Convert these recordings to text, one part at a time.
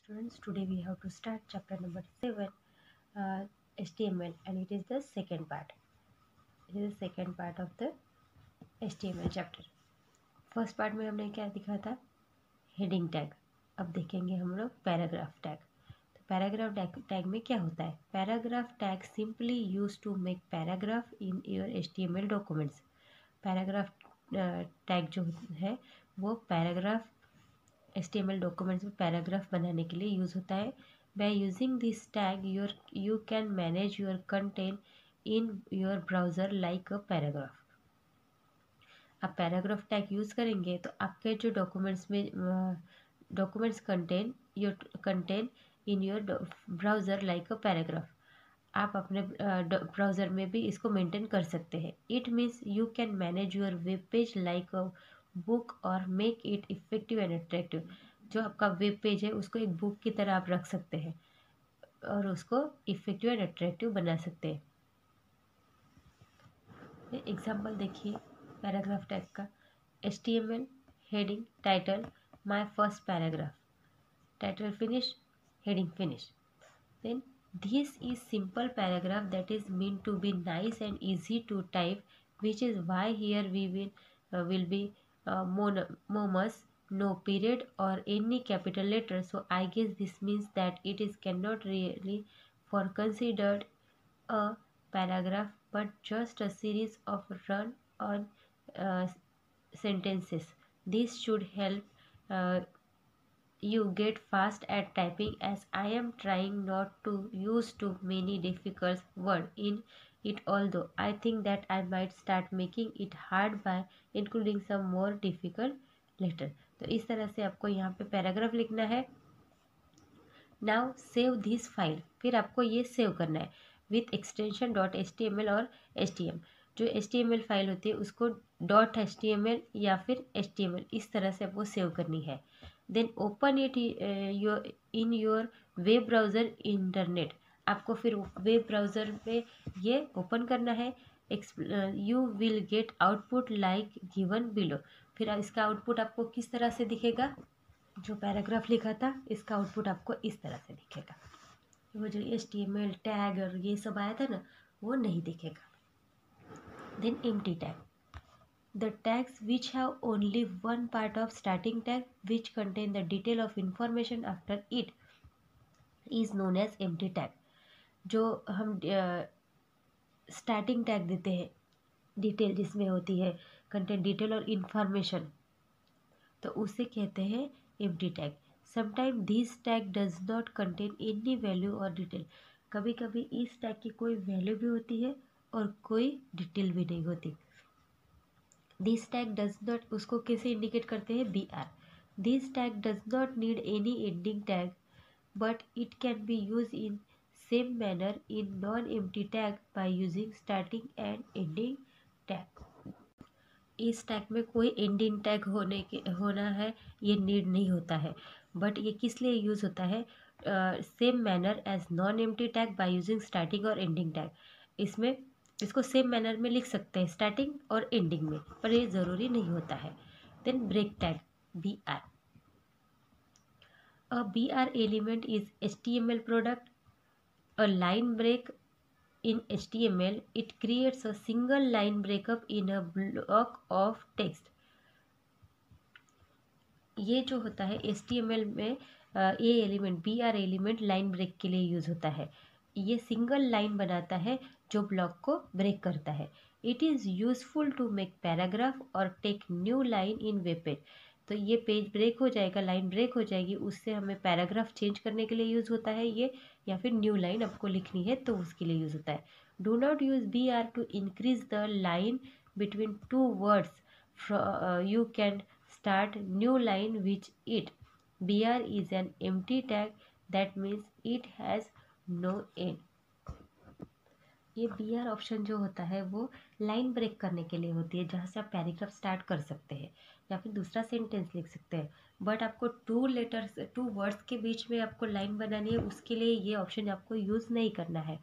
Students, today we have to start chapter number 7, HTML, and it is the second part. It is the second part of the HTML chapter. First part में हमने क्या दिखा था? Heading tag. अब देखेंगे हम लोग paragraph tag. तो पैराग्राफ टैग में क्या होता है? Paragraph tag simply use to make paragraph in your HTML documents. Paragraph tag जो है वो पैराग्राफ HTML डॉक्यूमेंट्स में पैराग्राफ बनाने के लिए यूज़ होता है. By using this tag you can manage your content in your browser like a paragraph. आप पैराग्राफ टैग यूज़ करेंगे तो आपके जो documents content in your browser like a paragraph. आप अपने ब्राउज़र में भी इसको मेंटेन कर सकते हैं. It means you can manage your web page like a book और make it effective and attractive. जो आपका वेब पेज है उसको एक बुक की तरह आप रख सकते हैं और उसको इफेक्टिव एंड अट्रैक्टिव बना सकते हैं. एग्जाम्पल देखिए पैराग्राफ टैग का. HTML heading title my first paragraph. Title finish, heading finish. Then this is simple paragraph that is meant to be nice and easy to type, which is why here we will be monomos, no period or any capital letter. So I guess this means that it is cannot really for considered a paragraph but just a series of run on uh, sentences. This should help you get fast at typing, as I am trying not to use too many difficult words in it, although I think that I might start making it hard by including some more difficult letter. तो इस तरह से आपको यहाँ पे paragraph लिखना है. Now save this file. फिर आपको ये सेव करना है विथ एक्सटेंशन .html और htm. जो HTML फाइल होती है उसको .html या फिर HTML इस तरह से आपको सेव करनी है. Then open it in your web browser internet. आपको फिर वेब ब्राउज़र में ये ओपन करना है. You will get output like given below. फिर इसका आउटपुट आपको किस तरह से दिखेगा? जो पैराग्राफ लिखा था इसका आउटपुट आपको इस तरह से दिखेगा. वो जो HTML टैग और ये सब आया था ना वो नहीं दिखेगा. Then empty tag. The tags which have only one part of starting tag which contain the detail of information after it is known as empty tag. जो हम स्टार्टिंग टैग देते हैं डिटेल जिसमें होती है कंटेंट डिटेल और information, तो उसे कहते हैं empty tag. Sometime this tag does not contain any value और डिटेल. कभी कभी इस टैग की कोई वैल्यू भी होती है और कोई डिटेल भी नहीं होती. दिस टैग डज नॉट, उसको कैसे इंडिकेट करते हैं? BR. This tag does not need any ending tag but it can be use in same manner in non empty tag by using starting and ending tag. इस tag में कोई ending tag होना है ये need नहीं होता है, but ये किस लिए यूज़ होता है? Same manner as non empty tag by using starting और एंडिंग टैग. इसमें इसको सेम मैनर में लिख सकते हैं स्टार्टिंग और एंडिंग में, पर ये ज़रूरी नहीं होता है. Then break tag BR. A BR element is HTML product. A line break in HTML, it creates a single line breakup in a block of text. ये जो होता है HTML में ये element BR element line break के लिए use होता है. ये सिंगल लाइन बनाता है जो ब्लॉक को ब्रेक करता है. It is useful to make paragraph और take new line in web page. तो ये पेज ब्रेक हो जाएगा, लाइन ब्रेक हो जाएगी, उससे हमें पैराग्राफ चेंज करने के लिए यूज़ होता है ये, या फिर न्यू लाइन आपको लिखनी है तो उसके लिए यूज़ होता है. Do not use BR to increase the line between two words. You can start new line with it. BR is an empty tag, that means it has no end. ये BR option जो होता है वो line break करने के लिए होती है, जहाँ से आप पैराग्राफ स्टार्ट कर सकते हैं या फिर दूसरा सेंटेंस लिख सकते हैं. बट आपको टू वर्ड्स के बीच में आपको लाइन बनानी है, उसके लिए ये ऑप्शन आपको यूज़ नहीं करना है.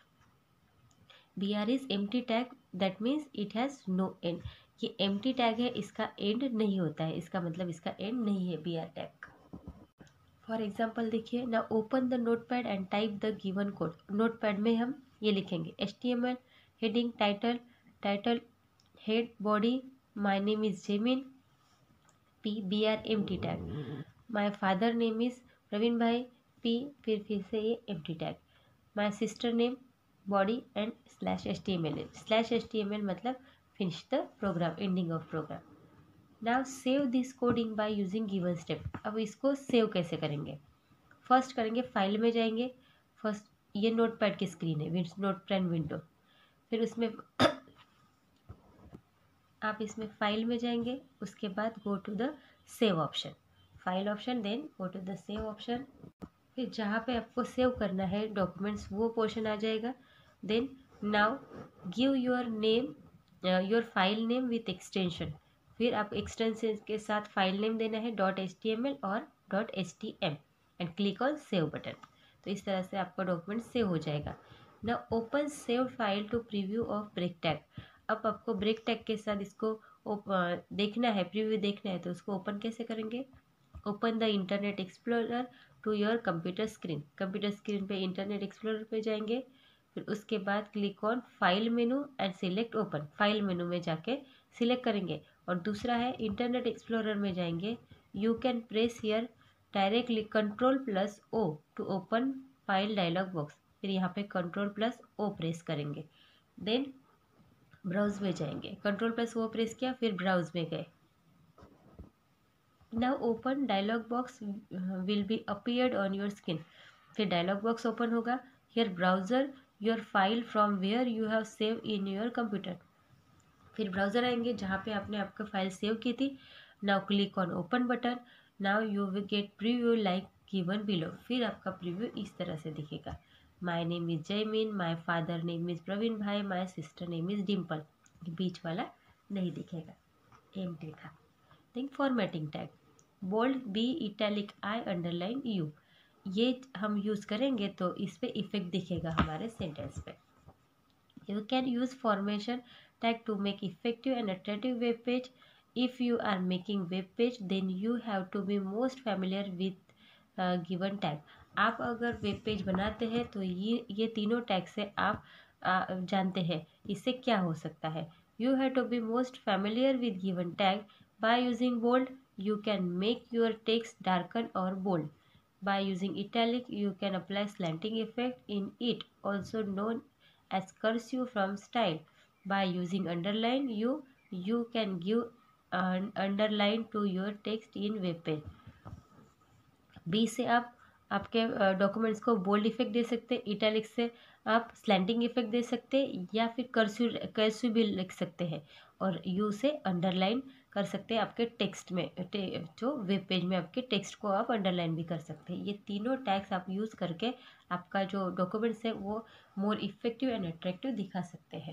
BR is empty tag, that means it has no end. ये एम्प्टी टैग है, इसका एंड नहीं होता है, इसका मतलब इसका एंड नहीं है BR टैग का. फॉर एग्जाम्पल देखिए ना, open the notepad and type the given code. Notepad में हम ये लिखेंगे HTML heading title, title head body, my name is Jemin PBR empty tag, my father name is Pravin bhai P, फिर से ये empty tag, my sister name body and /HTML मतलब finish the program, ending of program. Now save this coding by using given step. अब इसको save कैसे करेंगे? First करेंगे file में जाएंगे। फर्स्ट ये नोटपैड की स्क्रीन है, नोटपैड विंडो। फिर उसमें आप इसमें फाइल में जाएंगे, उसके बाद go to the save option, file option, then go to the save option. फिर जहाँ पे आपको सेव करना है डॉक्यूमेंट्स वो पोर्शन आ जाएगा। Then now give your name, your file name with extension. फिर आप एक्सटेंशन के साथ फाइल नेम देना है .html और .htm and click on save button. तो इस तरह से आपका डॉक्यूमेंट सेव हो जाएगा। ना open save file to preview of break tag. अब आपको ब्रेक टैग के साथ इसको देखना है, प्रीव्यू देखना है, तो उसको ओपन कैसे करेंगे? Open the internet explorer to your computer screen. Computer screen पे इंटरनेट एक्सप्लोरर पे जाएंगे। फिर उसके बाद click on file menu and select open. File menu में जाके सिलेक्ट करेंगे। और दूसरा है इंटरनेट एक्सप्लोरर में जाएंगे, you can press here directly Ctrl+O to open file dialog box. फिर यहाँ पे Ctrl+O प्रेस करेंगे। देन ब्राउज में जाएंगे, Ctrl+O प्रेस किया, फिर ब्राउज में गए। Now open dialog box will be appeared on your screen. फिर डायलॉग बॉक्स ओपन होगा। Here browser your file from where you have save in your computer. फिर ब्राउजर आएंगे जहाँ पे आपने आपका फाइल सेव की थी। Now click on open button. Now you will get preview like given below. फिर आपका प्रीव्यू इस तरह से दिखेगा, my name is Jayamin, my father name is Pravin bhai, my sister name is Dimple. बीच वाला नहीं दिखेगा, एम्प्टी था। Think formatting tag, bold B, italic I, underline U। ये हम यूज़ करेंगे तो इस पे इफेक्ट दिखेगा हमारे सेंटेंस पे। You can use formation tag to make effective and attractive web page. If you are making web page, then you have to be most familiar with given tag. आप अगर web page बनाते हैं तो ये तीनों tag से आप जानते हैं इससे क्या हो सकता है। You have to be most familiar with given tag. By using bold, you can make your text darken or bold. By using italic, you can apply slanting effect in it, also known as cursive from style. By using underline, you can give an underline to your text in web page. B से आप आपके documents को bold effect दे सकते हैं, italic से आप slanting effect दे सकते हैं या फिर कर्सिव भी लिख सकते हैं, और यू से अंडरलाइन कर सकते हैं आपके टेक्स्ट में, जो वेब पेज में आपके टेक्स्ट को आप अंडरलाइन भी कर सकते हैं। ये तीनों टैग्स आप यूज़ करके आपका जो डॉक्यूमेंट्स है वो मोर इफेक्टिव एंड अट्रैक्टिव दिखा सकते हैं।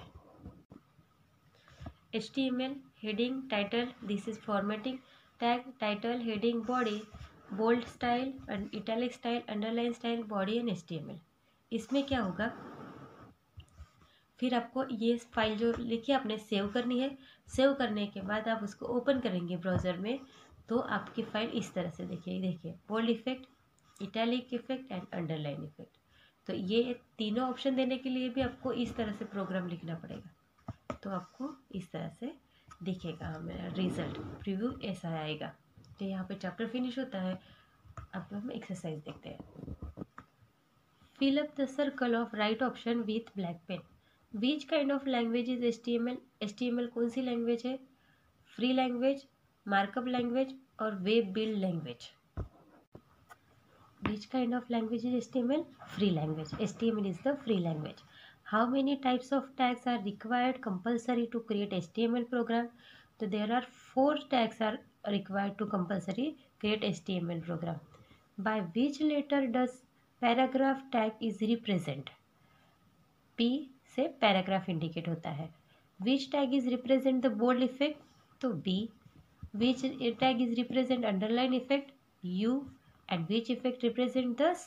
HTML heading title, this is formatting tag, title heading body, bold style and italic style, underline style, body and HTML। इसमें क्या होगा, फिर आपको ये फाइल जो लिखी आपने सेव करनी है। सेव करने के बाद आप उसको ओपन करेंगे ब्राउज़र में, तो आपकी फाइल इस तरह से देखिए bold effect, italic effect and underline effect. तो ये तीनों ऑप्शन देने के लिए भी आपको इस तरह से प्रोग्राम लिखना पड़ेगा, तो आपको इस तरह से दिखेगा हमारा रिजल्ट, प्रीव्यू ऐसा आएगा। तो यहाँ पे चैप्टर फिनिश होता है। अब हम एक्सरसाइज देखते हैं। Fill up the circle of right option with black pen. Which kind of language is HTML? HTML कौन सी लैंग्वेज है? फ्री लैंग्वेज, मार्कअप लैंग्वेज और web build language. Which kind of language is HTML? Free language. HTML is the free language. How many types of tags are required compulsory to create HTML program? So there are 4 tags are required to compulsory create HTML program. By which letter does paragraph tag is represent? P से paragraph indicate होता है. Which tag is represent the bold effect? तो B. Which tag is represent underline effect? U. And which effect represent the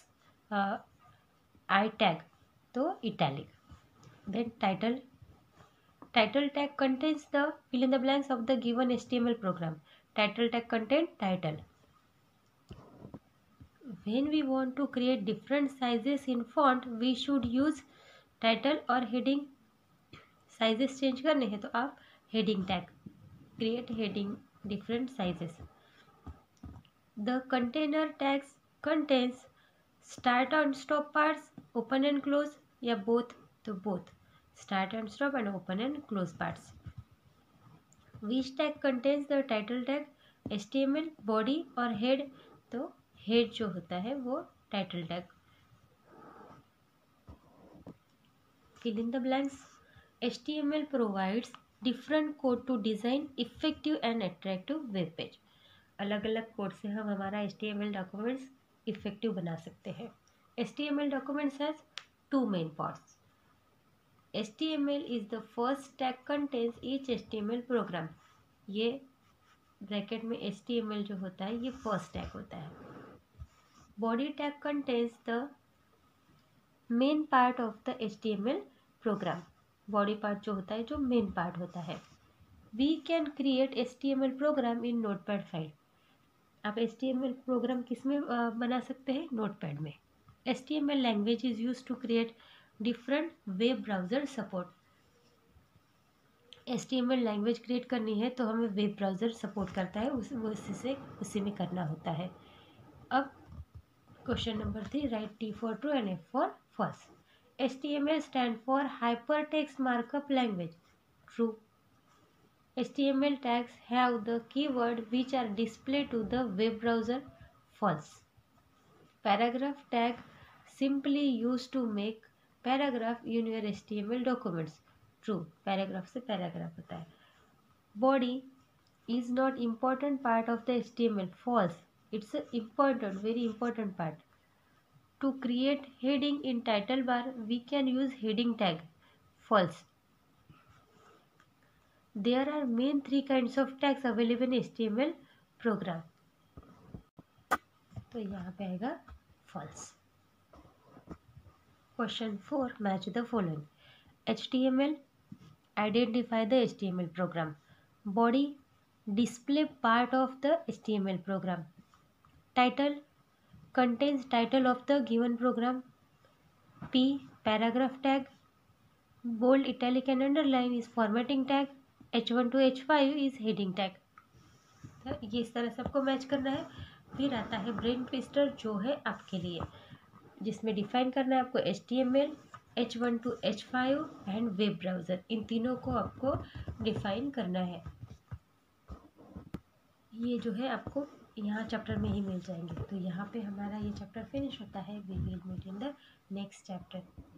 I tag? तो italic. Then title tag contains the fill in the blanks of the given HTML program. Title tag contain title. when we want to create different sizes in font, we should use title और heading. sizes change करने हैं तो आप heading tag create heading different sizes. The container tags contains start and stop parts, open and close या both, तो both start and stop and open and close parts. Which tag contains the title tag, HTML, body और head, तो head जो होता है वो title tag. Fill in the blanks. HTML provides different code to design effective and attractive web page. अलग अलग code से हम हमारा HTML डॉक्यूमेंट्स इफेक्टिव बना सकते हैं. HTML documents has two main parts. HTML is the first tag contains each HTML program. ये bracket में HTML जो होता है ये फर्स्ट टैग होता है. Body tag contains the main part of the HTML program. Body part जो होता है जो मेन पार्ट होता है. We can create HTML program in Notepad file. आप HTML प्रोग्राम किस में बना सकते हैं? नोटपैड में. HTML language is use to create different web browser support. HTML language create करनी है तो हमें वेब ब्राउज़र सपोर्ट करता है, उसी में करना होता है. अब question number 3, write T for true and F for false. HTML stand for hypertext markup language. True. HTML tags have the keyword which are displayed to the web browser. False. Paragraph tag simply used to make paragraph in your HTML documents. True. Paragraph से paragraph होता है. Body is not important part of the HTML. False. It's a important, very important part. To create heading in title bar, we can use heading tag. False. There are main 3 kinds of tags available in HTML program. तो यहाँ पे आएगा false. Question 4, match the following. HTML, identify the HTML program. Body, display part of the HTML program. Title, contains title of the given program. P, paragraph tag. Bold, italic and underline is formatting tag. H1 to H5 is heading tag. तो ये इस तरह सबको match करना है. फिर आता है ब्रेन ट्विस्टर जो है आपके लिए, जिसमें डिफाइन करना है आपको HTML, H1 to H5 and web browser. इन तीनों को आपको डिफाइन करना है. ये जो है आपको यहाँ चैप्टर में ही मिल जाएंगे. तो यहाँ पे हमारा ये चैप्टर फिनिश होता है. We will meet in the next chapter.